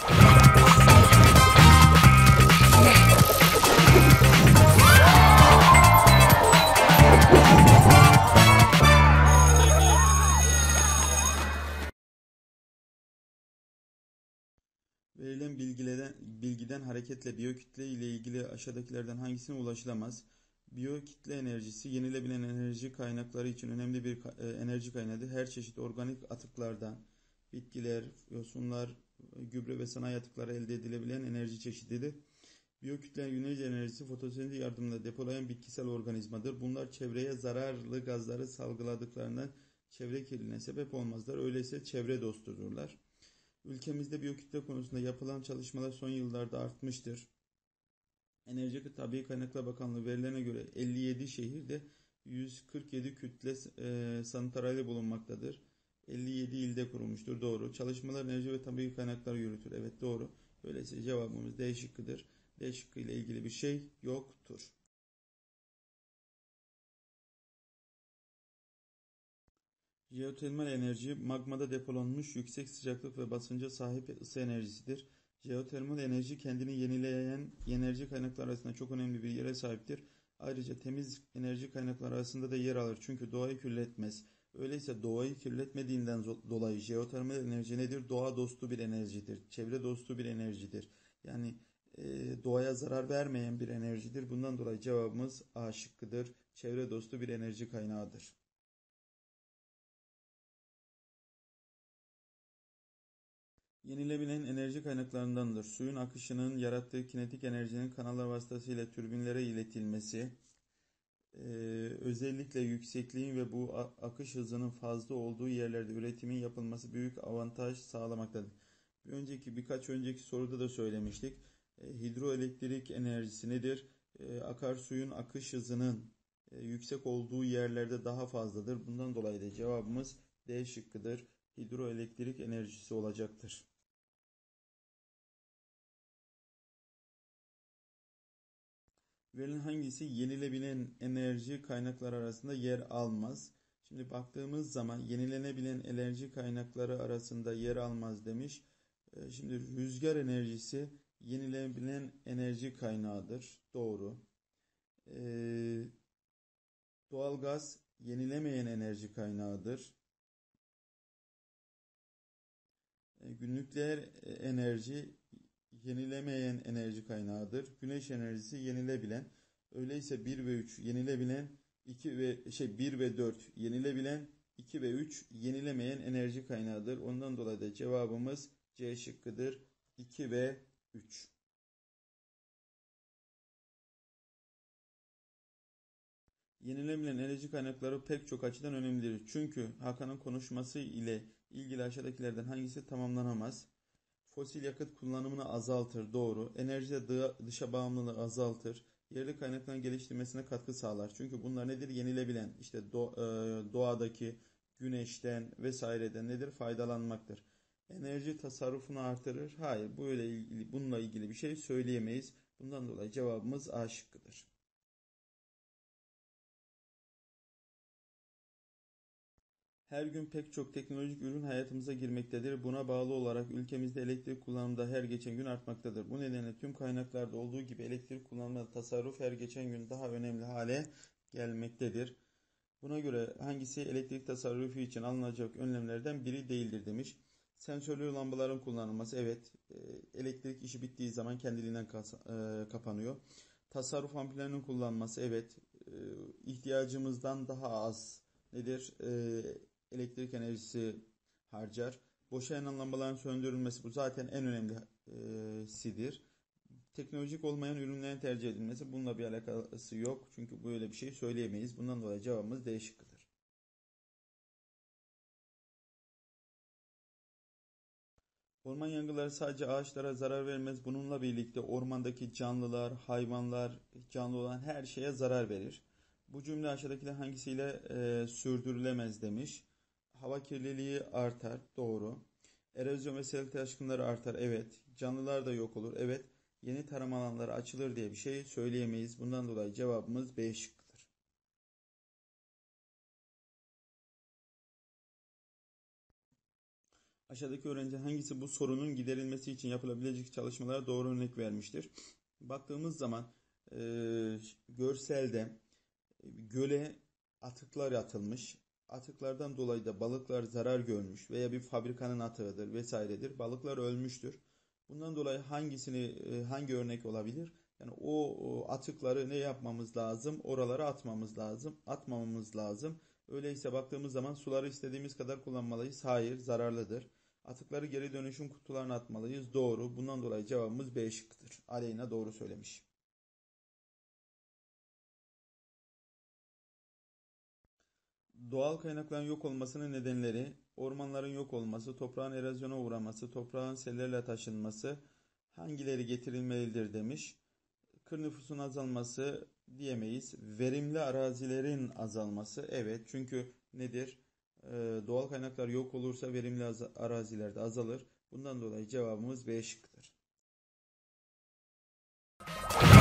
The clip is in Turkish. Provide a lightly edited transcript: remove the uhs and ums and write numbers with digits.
Verilen bilgiden hareketle biyokütle ile ilgili aşağıdakilerden hangisine ulaşılamaz? Biyokütle enerjisi yenilebilen enerji kaynakları için önemli bir enerji kaynağıdır. Her çeşit organik atıklardan, bitkiler, yosunlar, gübre ve sanayi atıkları elde edilebilen enerji çeşididir. Biyokütle güneş enerjisi fotosentez yardımıyla depolayan bitkisel organizmadır. Bunlar çevreye zararlı gazları salgıladıklarından çevre kirliliğine sebep olmazlar. Öyleyse çevre dostudurlar. Ülkemizde biyokütle konusunda yapılan çalışmalar son yıllarda artmıştır. Enerji ve Tabii Kaynaklar Bakanlığı verilerine göre 57 şehirde 147 kütle santrali bulunmaktadır. 57 ilde kurulmuştur. Doğru. Çalışmalar Enerji ve Tabii Kaynaklar yürütür. Evet, doğru. Öyleyse cevabımız D şıkkıdır. D şıkkı ile ilgili bir şey yoktur. Jeotermal enerji, magmada depolanmış yüksek sıcaklık ve basınca sahip ısı enerjisidir. Jeotermal enerji kendini yenileyen enerji kaynakları arasında çok önemli bir yere sahiptir. Ayrıca temiz enerji kaynakları arasında da yer alır çünkü doğayı kirletmez. Öyleyse doğayı kirletmediğinden dolayı jeotermal enerji nedir? Doğa dostu bir enerjidir. Çevre dostu bir enerjidir. Yani doğaya zarar vermeyen bir enerjidir. Bundan dolayı cevabımız A şıkkıdır. Çevre dostu bir enerji kaynağıdır. Yenilebilen enerji kaynaklarındandır. Suyun akışının yarattığı kinetik enerjinin kanallar vasıtasıyla türbinlere iletilmesi, özellikle yüksekliğin ve bu akış hızının fazla olduğu yerlerde üretimin yapılması büyük avantaj sağlamaktadır. Birkaç önceki soruda da söylemiştik. Hidroelektrik enerjisi nedir? Akarsuyun akış hızının yüksek olduğu yerlerde daha fazladır. Bundan dolayı da cevabımız D şıkkıdır. Hidroelektrik enerjisi olacaktır. Verilen hangisi yenilebilen enerji kaynakları arasında yer almaz? Şimdi baktığımız zaman yenilenebilen enerji kaynakları arasında yer almaz demiş. Şimdi rüzgar enerjisi yenilenebilen enerji kaynağıdır. Doğru. Doğalgaz yenilemeyen enerji kaynağıdır. Nükleer enerji yenilemeyen enerji kaynağıdır. Güneş enerjisi yenilebilen. Öyleyse 1 ve 3 yenilebilen, 1 ve 4 yenilebilen, 2 ve 3 yenilemeyen enerji kaynağıdır. Ondan dolayı da cevabımız C şıkkıdır. 2 ve 3. Yenilebilen enerji kaynakları pek çok açıdan önemlidir. Çünkü Hakan'ın konuşması ile ilgili aşağıdakilerden hangisi tamamlanamaz? Fosil yakıt kullanımını azaltır. Doğru. Enerjide dışa bağımlılığı azaltır. Yerli kaynakların geliştirmesine katkı sağlar. Çünkü bunlar nedir? Yenilebilen. İşte doğadaki güneşten vesaireden nedir? Faydalanmaktır. Enerji tasarrufunu artırır. Hayır, bununla ilgili bir şey söyleyemeyiz. Bundan dolayı cevabımız A şıkkıdır. Her gün pek çok teknolojik ürün hayatımıza girmektedir. Buna bağlı olarak ülkemizde elektrik kullanımı da her geçen gün artmaktadır. Bu nedenle tüm kaynaklarda olduğu gibi elektrik kullanımında tasarruf her geçen gün daha önemli hale gelmektedir. Buna göre hangisi elektrik tasarrufu için alınacak önlemlerden biri değildir demiş. Sensörlü lambaların kullanılması, evet, elektrik işi bittiği zaman kendiliğinden kapanıyor. Tasarruf ampullerinin kullanılması, evet, ihtiyacımızdan daha az nedir? Elektrik enerjisi harcar. Boşa yanan lambaların söndürülmesi, bu zaten en önemlisidir. Teknolojik olmayan ürünlerin tercih edilmesi, bununla bir alakası yok. Çünkü böyle bir şey söyleyemeyiz. Bundan dolayı cevabımız D şıkkıdır. Orman yangınları sadece ağaçlara zarar vermez. Bununla birlikte ormandaki canlılar, hayvanlar, canlı olan her şeye zarar verir. Bu cümle aşağıdakiler hangisiyle sürdürülemez demiş. Hava kirliliği artar. Doğru. Erozyon ve sel taşkınları artar. Evet. Canlılar da yok olur. Evet. Yeni tarım alanları açılır diye bir şey söyleyemeyiz. Bundan dolayı cevabımız B şıkkıdır. Aşağıdaki öğrenci hangisi bu sorunun giderilmesi için yapılabilecek çalışmalara doğru örnek vermiştir? Baktığımız zaman görselde göle atıklar atılmış. Atıklardan dolayı da balıklar zarar görmüş veya bir fabrikanın atığıdır vesairedir. Balıklar ölmüştür. Bundan dolayı hangi örnek olabilir? Yani o atıkları ne yapmamız lazım? Oralara atmamız lazım. Atmamamız lazım. Öyleyse baktığımız zaman suları istediğimiz kadar kullanmalıyız. Hayır, zararlıdır. Atıkları geri dönüşüm kutularına atmalıyız. Doğru. Bundan dolayı cevabımız B şıkkıdır. Aleyna doğru söylemiş. Doğal kaynakların yok olmasının nedenleri: ormanların yok olması, toprağın erozyona uğraması, toprağın sellerle taşınması hangileri getirilmelidir demiş. Kır nüfusun azalması diyemeyiz. Verimli arazilerin azalması, evet, çünkü nedir? Doğal kaynaklar yok olursa verimli araziler de azalır. Bundan dolayı cevabımız B şıkkıdır.